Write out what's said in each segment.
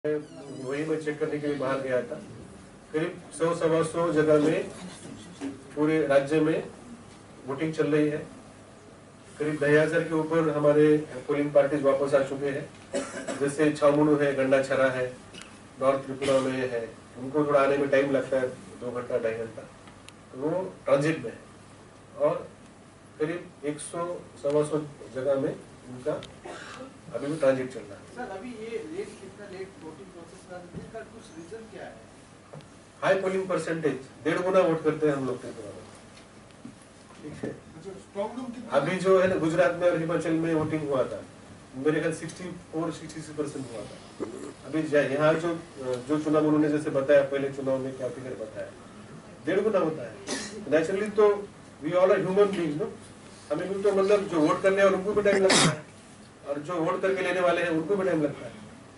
वही मैं चेक करने के लिए बाहर गया था। करीब 100-125 जगह में पूरे राज्य में वोटिंग चल रही है। करीब 10,000 के ऊपर हमारे पोलिंग पार्टीज वापस आ चुके हैं। जैसे छामुनु है, गंडाछरा है, नॉर्थ त्रिपुरा में है, उनको थोड़ा आने में टाइम लगता है, 2 घंटा 2.5 घंटा, तो वो ट्रांजिट में है। और करीब 100-125 जगह में उनका अभी भी ट्रांजिट चल रहा है। सर, अभी ये कितना लेट वोटिंग प्रोसेस का कुछ रीजन क्या है? हाई पोलिंग परसेंटेज, 1.5 गुना वोट करते हैं हम लोग त्रिपुरा में। ठीक है, अभी जो है ना गुजरात में और हिमाचल में वोटिंग हुआ था, मेरे ख्याल 64-66% हुआ था। अभी यहाँ जो चुनाव उन्होंने जैसे बताया, पहले चुनाव में क्या फिगर बताया, 1.5 गुना होता है। नेचुरली तो we all are human beings, no, हमें भी तो मतलब जो वोट करने और उनको भी टाइम लगता है, और जो वोट करके लेने वाले हैं उनको भी टाइम लगता है।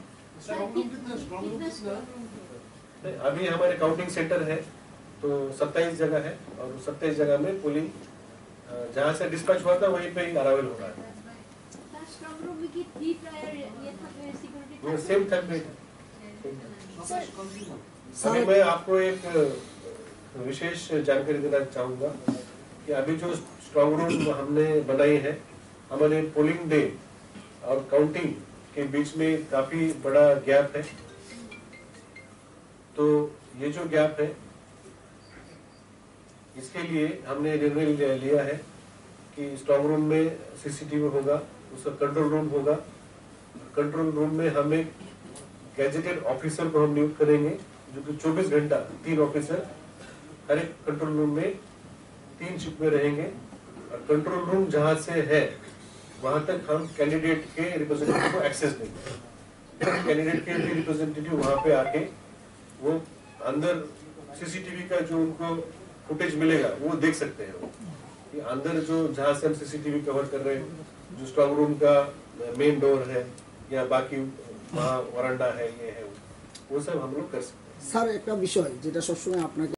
अभी हमारे काउंटिंग सेंटर है तो 27 जगह है, और 27 जगह में पोलिंग जहाँ से डिस्पैच हुआ था वहीं पे ही अराइवल हो रहा है। सेम थक गई। अभी मैं आपको एक विशेष जानकारी देना चाहूंगा कि अभी जो स्ट्रॉन्ग रूम हमने बनाई है, हमारे पोलिंग डे और काउंटिंग के बीच में काफी बड़ा गैप है। तो ये जो गैप है, इसके लिए हमने निर्णय लिया है कि स्ट्रॉन्ग रूम में सीसीटीवी होगा, उसका कंट्रोल रूम होगा। कंट्रोल रूम में हम एक गैजेटेड ऑफिसर को हम नियुक्त करेंगे, जो कि 24 घंटा 3 ऑफिसर हर एक कंट्रोल रूम में 3 शिफ्ट में रहेंगे। और कंट्रोल रूम जहां से है वहां तक हम कैंडिडेट के रिप्रेजेंटेटिव को एक्सेस देंगे। कैंडिडेट के भी रिप्रेजेंटेटिव वहां पे आके वो अंदर सीसीटीवी का जो उनको फुटेज मिलेगा वो देख सकते हैं। वो कि अंदर जो जहां से हम सीसीटीवी कवर कर रहे हैं, जो स्ट्रॉन्ग रूम का मेन डोर है या बाकी वहाँ वरांडा है, ये है, वो सब हम लोग कर सकते हैं। सर, एक विषय जेटा सब समय আপনাকে